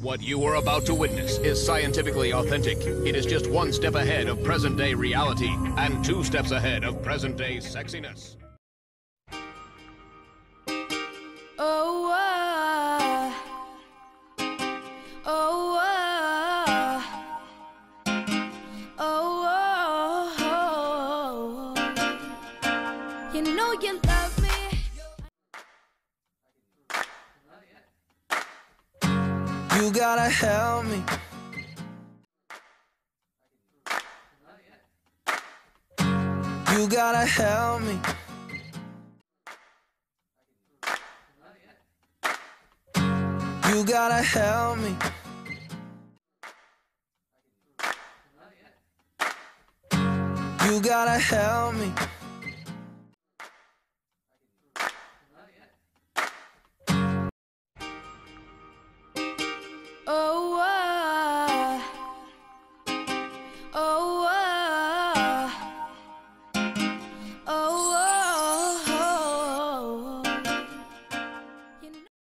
What you are about to witness is scientifically authentic. It is just one step ahead of present-day reality and two steps ahead of present-day sexiness. Oh, oh, oh, oh, you know you love me. You gotta help me. You gotta help me. You gotta help me. You gotta help me.